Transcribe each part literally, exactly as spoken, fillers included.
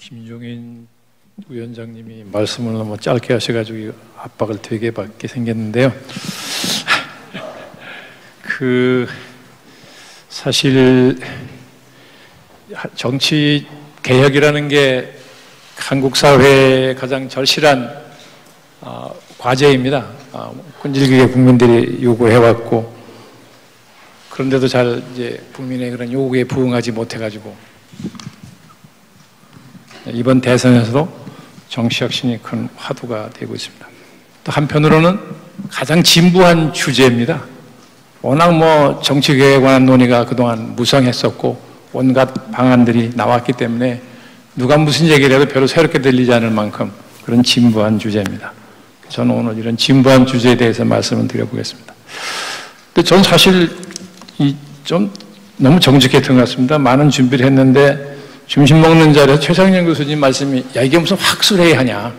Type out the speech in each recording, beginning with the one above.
김종인 위원장님이 말씀을 너무 짧게 하셔가지고 압박을 되게 받게 생겼는데요. 그 사실 정치 개혁이라는 게 한국 사회의 가장 절실한 어, 과제입니다. 어, 끈질기게 국민들이 요구해왔고, 그런데도 잘 이제 국민의 그런 요구에 부응하지 못해가지고 이번 대선에서도 정치혁신이 큰 화두가 되고 있습니다. 또 한편으로는 가장 진부한 주제입니다. 워낙 뭐 정치개혁에 관한 논의가 그동안 무성했었고 온갖 방안들이 나왔기 때문에 누가 무슨 얘기를 해도 별로 새롭게 들리지 않을 만큼 그런 진부한 주제입니다. 저는 오늘 이런 진부한 주제에 대해서 말씀을 드려보겠습니다. 근데 전 사실 이 좀 너무 정직했던 것 같습니다. 많은 준비를 했는데 점심 먹는 자리에서 최상현 교수님 말씀이 야 이게 무슨 학술회의 하냐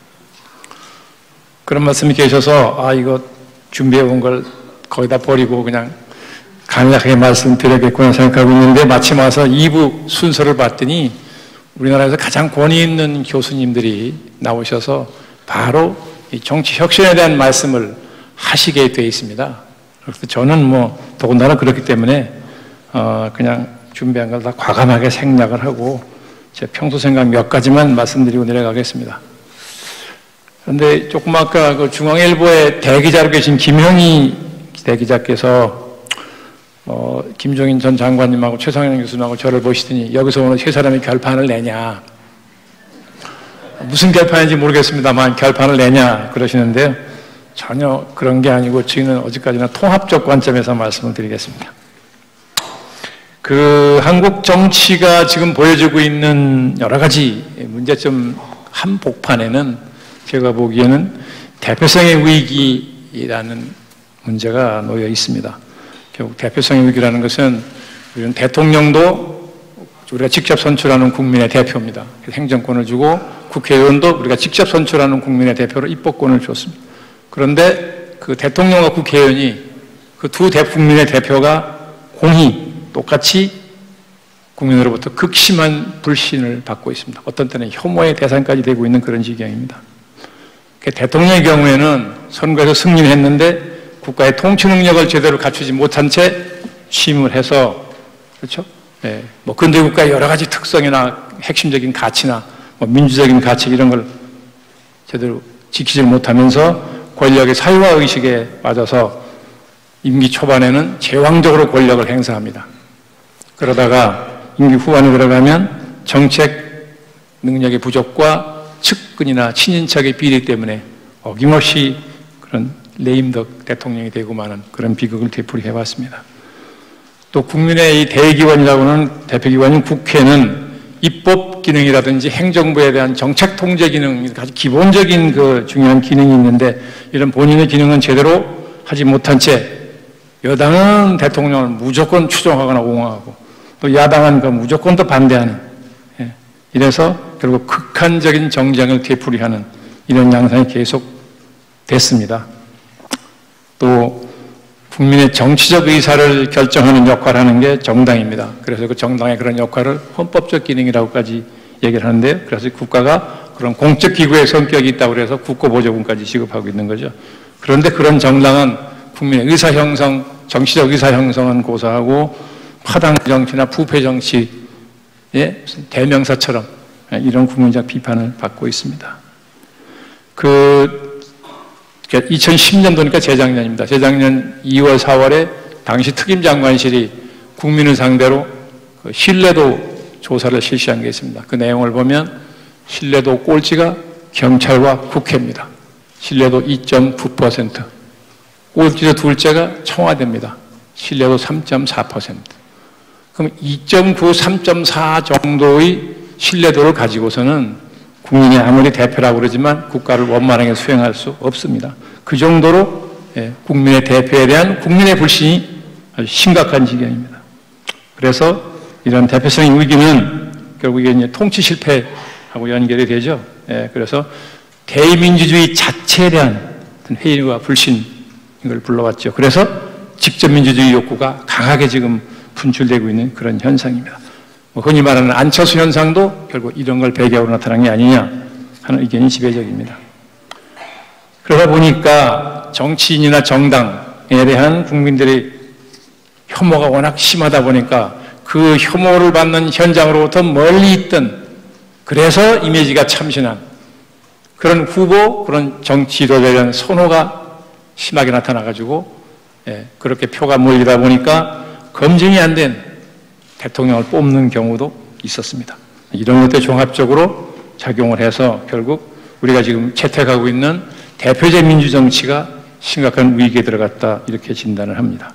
그런 말씀이 계셔서 아 이거 준비해 온 걸 거기다 버리고 그냥 간략하게 말씀드려야겠구나 생각하고 있는데 마침 와서 이 부 순서를 봤더니 우리나라에서 가장 권위 있는 교수님들이 나오셔서 바로 이 정치 혁신에 대한 말씀을 하시게 되어 있습니다. 그래서 저는 뭐 더군다나 그렇기 때문에 어 그냥 준비한 걸 다 과감하게 생략을 하고 제 평소 생각 몇 가지만 말씀드리고 내려가겠습니다. 그런데 조금 아까 그 중앙일보에 대기자로 계신 김형희 대기자께서 어, 김종인 전 장관님하고 최상현 교수님하고 저를 보시더니 여기서 오늘 세 사람이 결판을 내냐 무슨 결판인지 모르겠습니다만 결판을 내냐 그러시는데요. 전혀 그런 게 아니고 저희는 어디까지나 통합적 관점에서 말씀을 드리겠습니다. 그 한국 정치가 지금 보여주고 있는 여러 가지 문제점 한복판에는 제가 보기에는 대표성의 위기라는 문제가 놓여 있습니다. 결국 대표성의 위기라는 것은 우리는 대통령도 우리가 직접 선출하는 국민의 대표입니다. 행정권을 주고 국회의원도 우리가 직접 선출하는 국민의 대표로 입법권을 줬습니다. 그런데 그 대통령과 국회의원이 그 두 국민의 대표가 공히 똑같이 국민으로부터 극심한 불신을 받고 있습니다. 어떤 때는 혐오의 대상까지 되고 있는 그런 지경입니다. 대통령의 경우에는 선거에서 승리를 했는데 국가의 통치 능력을 제대로 갖추지 못한 채 취임을 해서 그렇죠? 네. 뭐 근대 국가의 여러 가지 특성이나 핵심적인 가치나 뭐 민주적인 가치 이런 걸 제대로 지키지 못하면서 권력의 사유화 의식에 빠져서 임기 초반에는 제왕적으로 권력을 행사합니다. 그러다가 임기 후반에 들어가면 정책 능력의 부족과 측근이나 친인척의 비리 때문에 어김없이 그런 레임덕 대통령이 되고 마는 그런 비극을 되풀이해왔습니다. 또 국민의 이 대기관이라고 하는 대표기관인 국회는 입법 기능이라든지 행정부에 대한 정책 통제 기능, 아주 기본적인 그 중요한 기능이 있는데 이런 본인의 기능은 제대로 하지 못한 채 여당은 대통령을 무조건 추종하거나 옹호하고 또 야당은 그 무조건 또 반대하는 예. 이래서 결국 극한적인 정쟁을 되풀이하는 이런 양상이 계속 됐습니다. 또 국민의 정치적 의사를 결정하는 역할을 하는 게 정당입니다. 그래서 그 정당의 그런 역할을 헌법적 기능이라고까지 얘기를 하는데요. 그래서 국가가 그런 공적 기구의 성격이 있다고 해서 국고보조금까지 지급하고 있는 거죠. 그런데 그런 정당은 국민의 의사 형성, 정치적 의사 형성은 고사하고 파당 정치나 부패 정치의 대명사처럼 이런 국민적 비판을 받고 있습니다. 그 이천십 년도니까 재작년입니다. 재작년 이월, 사월에 당시 특임장관실이 국민을 상대로 그 신뢰도 조사를 실시한 게 있습니다. 그 내용을 보면 신뢰도 꼴찌가 경찰과 국회입니다. 신뢰도 이 점 구 퍼센트. 꼴찌로 둘째가 청와대입니다. 신뢰도 삼 점 사 퍼센트. 그럼 이 점 구, 삼 점 사 정도의 신뢰도를 가지고서는 국민이 아무리 대표라고 그러지만 국가를 원만하게 수행할 수 없습니다. 그 정도로 국민의 대표에 대한 국민의 불신이 아주 심각한 지경입니다. 그래서 이런 대표성의 위기는 결국에 이제 통치 실패하고 연결이 되죠. 그래서 대의민주주의 자체에 대한 회의와 불신 이걸 불러왔죠. 그래서 직접민주주의 욕구가 강하게 지금 분출되고 있는 그런 현상입니다. 뭐 흔히 말하는 안철수 현상도 결국 이런 걸 배경으로 나타난 게 아니냐 하는 의견이 지배적입니다. 그러다 보니까 정치인이나 정당에 대한 국민들의 혐오가 워낙 심하다 보니까 그 혐오를 받는 현장으로부터 멀리 있던, 그래서 이미지가 참신한 그런 후보, 그런 정치 지도자에 대한 선호가 심하게 나타나가지고, 예, 그렇게 표가 몰리다 보니까 검증이 안 된 대통령을 뽑는 경우도 있었습니다. 이런 것들 종합적으로 작용을 해서 결국 우리가 지금 채택하고 있는 대표적 민주정치가 심각한 위기에 들어갔다, 이렇게 진단을 합니다.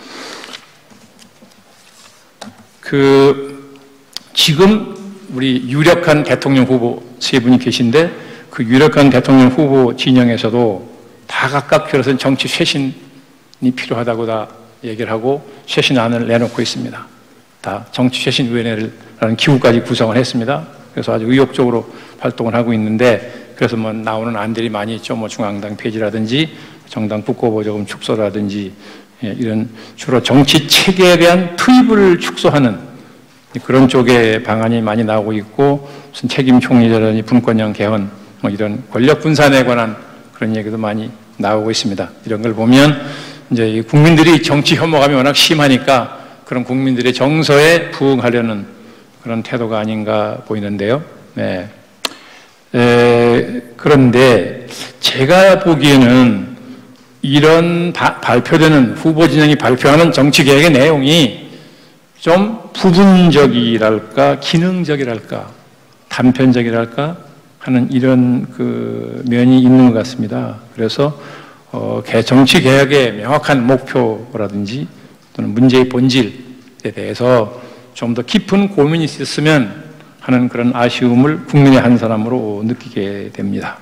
그 지금 우리 유력한 대통령 후보 세 분이 계신데, 그 유력한 대통령 후보 진영에서도 다 각각 그것은 정치 쇄신이 필요하다고 다 얘기를 하고 쇄신안을 내놓고 있습니다. 다 정치쇄신위원회라는 기구까지 구성을 했습니다. 그래서 아주 의욕적으로 활동을 하고 있는데, 그래서 뭐 나오는 안들이 많이 있죠. 뭐 중앙당 폐지라든지 정당 국고보조금 축소라든지, 예, 이런 주로 정치 체계에 대한 투입을 축소하는 그런 쪽의 방안이 많이 나오고 있고, 무슨 책임 총리라든지 분권형 개헌, 뭐 이런 권력 분산에 관한 그런 얘기도 많이 나오고 있습니다. 이런 걸 보면 이제 국민들이 정치 혐오감이 워낙 심하니까 그런 국민들의 정서에 부응하려는 그런 태도가 아닌가 보이는데요. 네. 에, 그런데 제가 보기에는 이런 바, 발표되는 후보 진영이 발표하는 정치개혁의 내용이 좀 부분적이랄까, 기능적이랄까, 단편적이랄까 하는 이런 그 면이 있는 것 같습니다. 그래서 어, 정치개혁의 명확한 목표라든지 또는 문제의 본질에 대해서 좀 더 깊은 고민이 있었으면 하는 그런 아쉬움을 국민의 한 사람으로 느끼게 됩니다.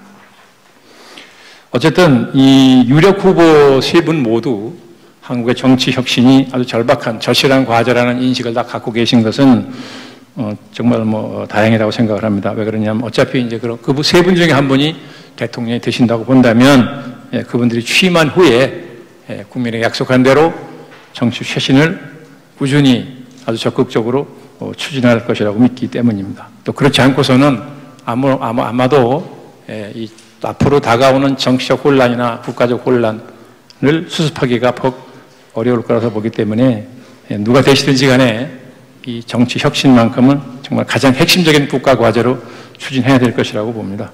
어쨌든 이 유력 후보 세 분 모두 한국의 정치 혁신이 아주 절박한 절실한 과제라는 인식을 다 갖고 계신 것은 어, 정말 뭐 다행이라고 생각을 합니다. 왜 그러냐면 어차피 이제 그 세 분 중에 한 분이 대통령이 되신다고 본다면, 예, 그분들이 취임한 후에 예, 국민에게 약속한 대로 정치 쇄신을 꾸준히 아주 적극적으로 어, 추진할 것이라고 믿기 때문입니다. 또 그렇지 않고서는 아무, 아마, 아마도 예, 이 앞으로 다가오는 정치적 혼란이나 국가적 혼란을 수습하기가 퍽 어려울 거라서 보기 때문에, 예, 누가 되시든지 간에 이 정치 혁신만큼은 정말 가장 핵심적인 국가 과제로 추진해야 될 것이라고 봅니다.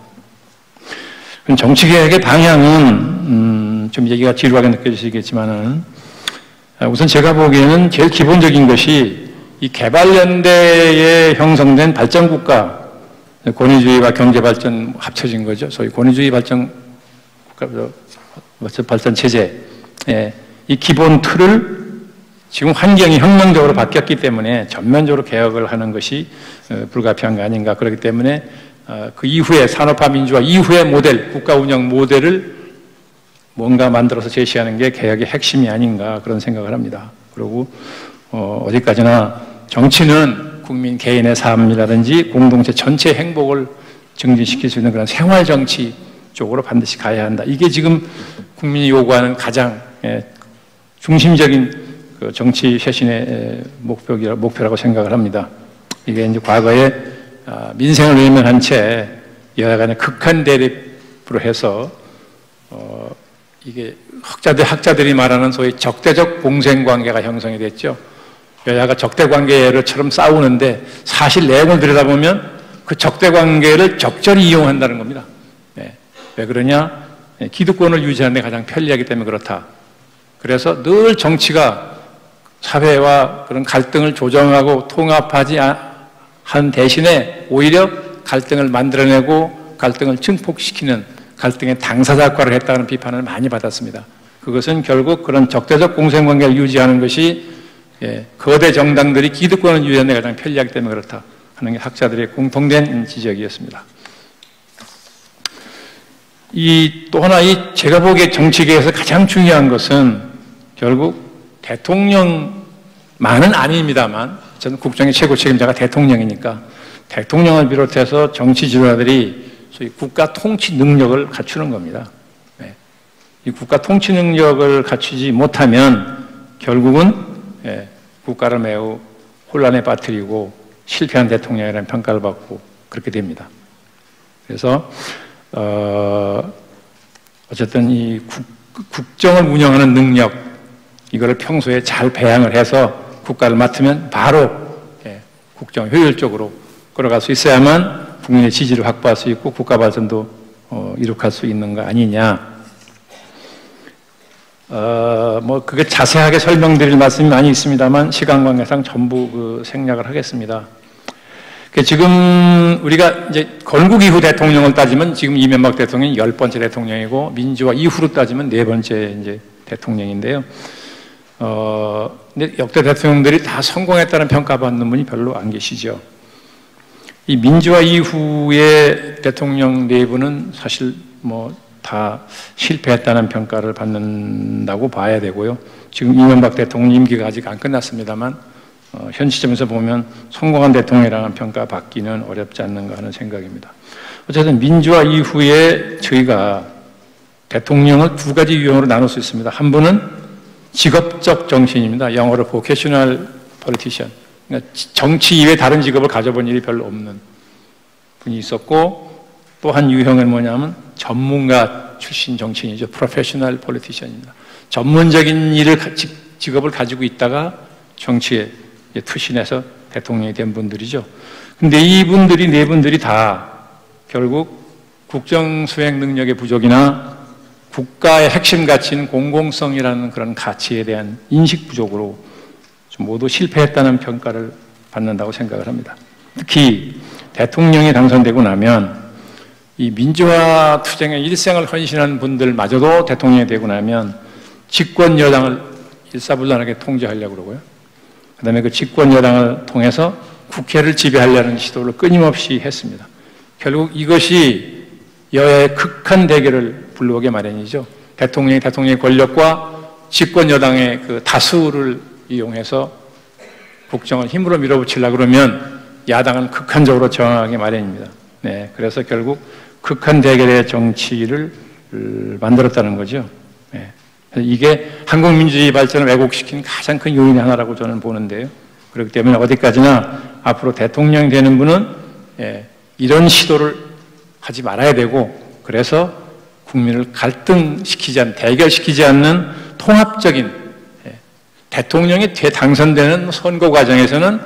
정치개혁의 방향은 음, 좀 얘기가 지루하게 느껴지시겠지만은, 우선 제가 보기에는 제일 기본적인 것이 이 개발연대에 형성된 발전국가, 권위주의와 경제발전 합쳐진 거죠. 소위 권위주의 발전 국가, 발전 체제, 예, 이 기본 틀을 지금 환경이 혁명적으로 바뀌었기 때문에 전면적으로 개혁을 하는 것이 불가피한 거 아닌가. 그렇기 때문에 그 이후에 산업화 민주화 이후의 모델, 국가 운영 모델을 뭔가 만들어서 제시하는 게 개혁의 핵심이 아닌가, 그런 생각을 합니다. 그리고 어, 어디까지나 정치는 국민 개인의 삶이라든지 공동체 전체 행복을 증진시킬 수 있는 그런 생활 정치 쪽으로 반드시 가야 한다. 이게 지금 국민이 요구하는 가장 예, 중심적인 그 정치 쇄신의 목표라, 목표라고 생각을 합니다. 이게 이제 과거에 민생을 외면한 채 여야 간의 극한 대립으로 해서 어, 이게 학자들, 학자들이 말하는 소위 적대적 공생관계가 형성이 됐죠. 여야가 적대관계를처럼 싸우는데 사실 내용을 들여다보면 그 적대관계를 적절히 이용한다는 겁니다. 네. 왜 그러냐? 기득권을 유지하는 데 가장 편리하기 때문에 그렇다. 그래서 늘 정치가 사회와 그런 갈등을 조정하고 통합하지 한 대신에 오히려 갈등을 만들어내고 갈등을 증폭시키는 갈등의 당사자 역할을 했다는 비판을 많이 받았습니다. 그것은 결국 그런 적대적 공생관계를 유지하는 것이 예, 거대 정당들이 기득권을 유지하는 데 가장 편리하기 때문에 그렇다 하는 게 학자들의 공통된 지적이었습니다. 이 또 하나 이 제가 보기에 정치계에서 가장 중요한 것은 결국 대통령만은 아닙니다만, 저는 국정의 최고 책임자가 대통령이니까 대통령을 비롯해서 정치 지도자들이 소위 국가 통치 능력을 갖추는 겁니다. 네. 이 국가 통치 능력을 갖추지 못하면 결국은 예, 국가를 매우 혼란에 빠뜨리고 실패한 대통령이라는 평가를 받고 그렇게 됩니다. 그래서 어, 어쨌든 이 국, 국정을 운영하는 능력, 이거를 평소에 잘 배양을 해서 국가를 맡으면 바로 예, 국정 효율적으로 끌어갈 수 있어야만 국민의 지지를 확보할 수 있고 국가 발전도 어, 이룩할 수 있는 거 아니냐. 어, 뭐 그게 자세하게 설명드릴 말씀이 많이 있습니다만 시간 관계상 전부 그 생략을 하겠습니다. 그 지금 우리가 이제 건국 이후 대통령을 따지면 지금 이명박 대통령이 열 번째 대통령이고 민주화 이후로 따지면 네 번째 이제 대통령인데요. 어, 근데 역대 대통령들이 다 성공했다는 평가받는 분이 별로 안 계시죠. 이 민주화 이후의 대통령 내부는 사실 뭐 다 실패했다는 평가를 받는다고 봐야 되고요. 지금 이명박 대통령 임기가 아직 안 끝났습니다만 어, 현 시점에서 보면 성공한 대통령이라는 평가 받기는 어렵지 않는가 하는 생각입니다. 어쨌든 민주화 이후에 저희가 대통령을 두 가지 유형으로 나눌 수 있습니다. 한 분은 직업적 정치인입니다. 영어로 vocational politician. 그러니까 정치 이외에 다른 직업을 가져본 일이 별로 없는 분이 있었고, 또 한 유형은 뭐냐면 전문가 출신 정치인이죠. 프로페셔널 폴리티션입니다. 전문적인 일을 직업을 가지고 있다가 정치에 투신해서 대통령이 된 분들이죠. 근데 이분들이 네 분들이 다 결국 국정 수행 능력의 부족이나 국가의 핵심 가치는 공공성이라는 그런 가치에 대한 인식 부족으로 모두 실패했다는 평가를 받는다고 생각을 합니다. 특히 대통령이 당선되고 나면 이 민주화 투쟁에 일생을 헌신한 분들마저도 대통령이 되고 나면 집권 여당을 일사불란하게 통제하려고 그러고요. 그 다음에 그 집권 여당을 통해서 국회를 지배하려는 시도를 끊임없이 했습니다. 결국 이것이 여야의 극한 대결을 불러오게 마련이죠. 대통령이 대통령의 권력과 집권 여당의 그 다수를 이용해서 국정을 힘으로 밀어붙이려고 그러면 야당은 극한적으로 저항하게 마련입니다. 네, 그래서 결국 극한 대결의 정치를 만들었다는 거죠. 네. 이게 한국 민주주의 발전을 왜곡시킨 가장 큰 요인의 하나라고 저는 보는데요. 그렇기 때문에 어디까지나 앞으로 대통령이 되는 분은 예, 이런 시도를 하지 말아야 되고, 그래서 국민을 갈등시키지 않는, 대결시키지 않는 통합적인 예, 대통령이 당선되는 선거 과정에서는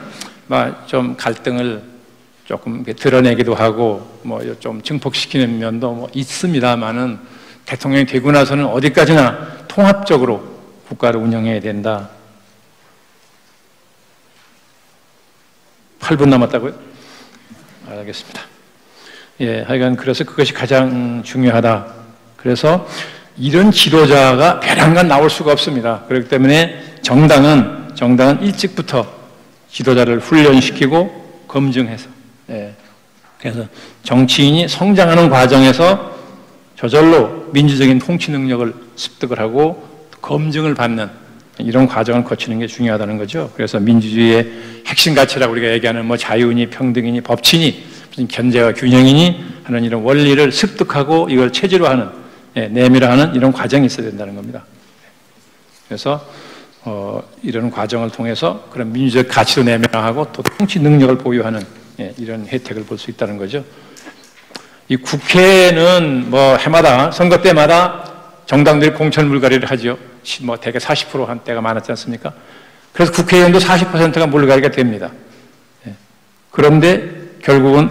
좀 갈등을 조금 드러내기도 하고 뭐 좀 증폭시키는 면도 뭐 있습니다만은 대통령이 되고 나서는 어디까지나 통합적으로 국가를 운영해야 된다. 팔 분 남았다고요? 알겠습니다. 예, 하여간 그래서 그것이 가장 중요하다. 그래서 이런 지도자가 배량간 나올 수가 없습니다. 그렇기 때문에 정당은 정당은 일찍부터 지도자를 훈련시키고 검증해서, 예, 그래서 정치인이 성장하는 과정에서 저절로 민주적인 통치 능력을 습득을 하고 검증을 받는 이런 과정을 거치는 게 중요하다는 거죠. 그래서 민주주의의 핵심 가치라고 우리가 얘기하는 뭐 자유니 평등이니 법치니 무슨 견제와 균형이니 하는 이런 원리를 습득하고 이걸 체질화하는, 예, 내밀화하는 이런 과정이 있어야 된다는 겁니다. 그래서 어, 이런 과정을 통해서 그런 민주적 가치도 내밀화하고 또 통치 능력을 보유하는, 예, 이런 혜택을 볼 수 있다는 거죠. 이 국회는 뭐 해마다 선거 때마다 정당들이 공천 물갈이를 하죠. 뭐 대개 사십 퍼센트 한 때가 많았지 않습니까? 그래서 국회의원도 사십 퍼센트가 물갈이가 됩니다. 예. 그런데 결국은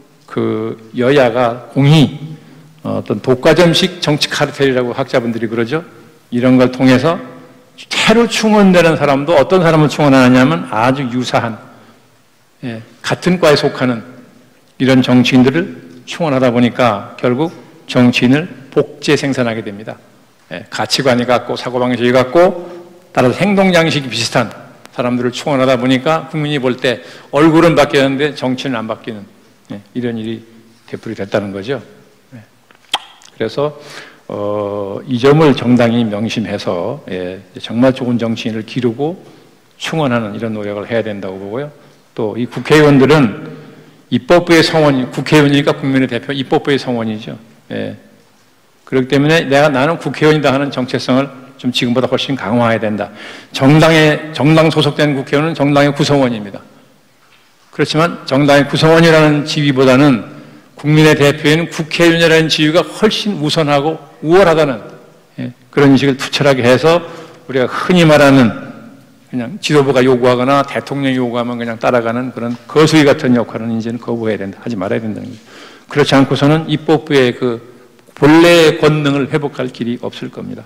그 여야가 공히 어떤 독과점식 정치 카르텔이라고 학자분들이 그러죠. 이런 걸 통해서 새로 충원되는 사람도 어떤 사람을 충원하냐면 아주 유사한, 예, 같은 과에 속하는 이런 정치인들을 충원하다 보니까 결국 정치인을 복제 생산하게 됩니다. 예, 가치관이 같고 사고방식이 같고 따라서 행동 양식이 비슷한 사람들을 충원하다 보니까 국민이 볼 때 얼굴은 바뀌었는데 정치는 안 바뀌는, 예, 이런 일이 되풀이 됐다는 거죠. 예. 그래서 어, 이 점을 정당이 명심해서, 예, 정말 좋은 정치인을 기르고 충원하는 이런 노력을 해야 된다고 보고요. 또 이 국회의원들은 입법부의 성원, 국회의원이니까 국민의 대표, 입법부의 성원이죠. 예. 그렇기 때문에 내가 나는 국회의원이다 하는 정체성을 좀 지금보다 훨씬 강화해야 된다. 정당에, 정당 소속된 국회의원은 정당의 구성원입니다. 그렇지만 정당의 구성원이라는 지위보다는 국민의 대표인 국회의원이라는 지위가 훨씬 우선하고 우월하다는 그런 인식을 투철하게 해서 우리가 흔히 말하는 그냥 지도부가 요구하거나 대통령이 요구하면 그냥 따라가는 그런 거수기 같은 역할은 이제는 거부해야 된다. 하지 말아야 된다는 거죠. 그렇지 않고서는 입법부의 그 본래의 권능을 회복할 길이 없을 겁니다.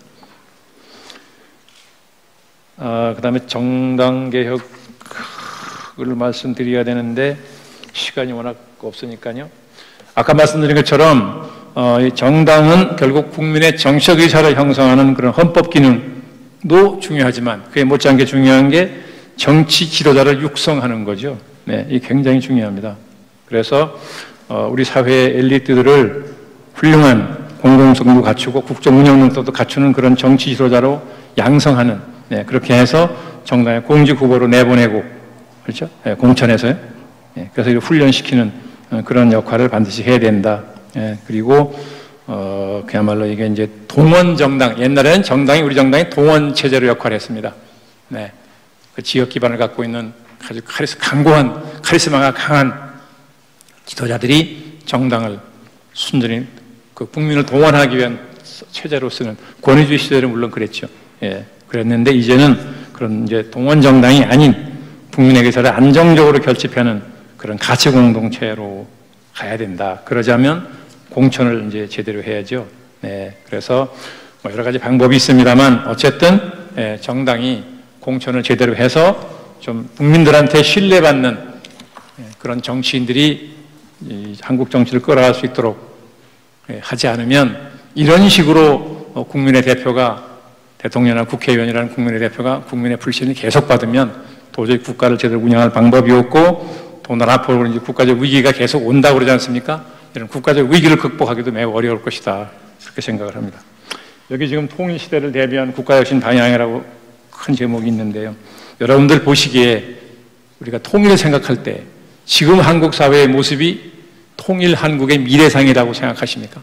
아, 그 다음에 정당개혁을 말씀드려야 되는데 시간이 워낙 없으니까요. 아까 말씀드린 것처럼 어, 이 정당은 결국 국민의 정치적 의사를 형성하는 그런 헌법 기능도 중요하지만 그에 못지않게 중요한 게 정치 지도자를 육성하는 거죠. 네, 이게 굉장히 중요합니다. 그래서 어, 우리 사회의 엘리트들을 훌륭한 공공성도 갖추고 국정 운영 능력도 갖추는 그런 정치 지도자로 양성하는 네, 그렇게 해서 정당의 공직 후보로 내보내고 그렇죠? 네, 공천에서요. 네, 그래서 이걸 훈련시키는 그런 역할을 반드시 해야 된다. 예, 그리고 어, 그야말로 이게 이제 동원 정당, 옛날에는 정당이 우리 정당이 동원 체제로 역할을 했습니다. 네, 그 지역 기반을 갖고 있는 아주 카리스 강고한 카리스마가 강한 지도자들이 정당을 순전히 그 국민을 동원하기 위한 체제로 쓰는 권위주의 시대는 물론 그랬죠. 예, 그랬는데 이제는 그런 이제 동원 정당이 아닌 국민의 의사를 안정적으로 결집하는 그런 가치 공동체로 가야 된다. 그러자면 공천을 이제 제대로 해야죠. 네, 그래서 뭐 여러 가지 방법이 있습니다만 어쨌든 예, 정당이 공천을 제대로 해서 좀 국민들한테 신뢰받는 예, 그런 정치인들이 이 한국 정치를 끌어갈 수 있도록 예, 하지 않으면 이런 식으로 어, 국민의 대표가 대통령이나 국회의원이라는 국민의 대표가 국민의 불신을 계속 받으면 도저히 국가를 제대로 운영할 방법이 없고 또 앞으로 이제 국가적 위기가 계속 온다고 그러지 않습니까? 이런 국가적 위기를 극복하기도 매우 어려울 것이다. 그렇게 생각을 합니다. 여기 지금 통일시대를 대비한 국가혁신 방향이라고 큰 제목이 있는데요. 여러분들 보시기에 우리가 통일을 생각할 때 지금 한국 사회의 모습이 통일 한국의 미래상이라고 생각하십니까?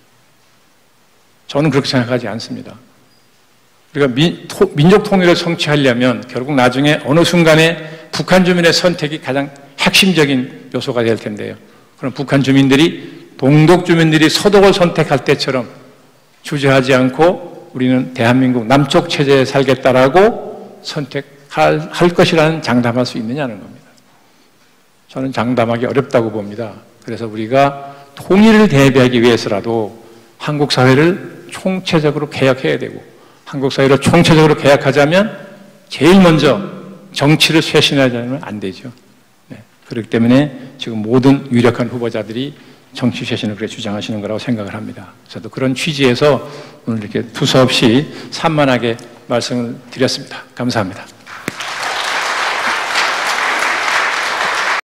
저는 그렇게 생각하지 않습니다. 우리가 민, 토, 민족 통일을 성취하려면 결국 나중에 어느 순간에 북한 주민의 선택이 가장 핵심적인 요소가 될 텐데요. 그럼 북한 주민들이 동독 주민들이 서독을 선택할 때처럼 주저하지 않고 우리는 대한민국 남쪽 체제에 살겠다라고 선택할 할 것이라는 장담할 수 있느냐는 겁니다. 저는 장담하기 어렵다고 봅니다. 그래서 우리가 통일을 대비하기 위해서라도 한국 사회를 총체적으로 개혁해야 되고 한국 사회를 총체적으로 개혁하자면 제일 먼저 정치를 쇄신하지 않으면 안 되죠. 네. 그렇기 때문에 지금 모든 유력한 후보자들이 정치 쇄신을 그렇게 주장하시는 거라고 생각을 합니다. 저도 그런 취지에서 오늘 이렇게 두서없이 산만하게 말씀을 드렸습니다. 감사합니다.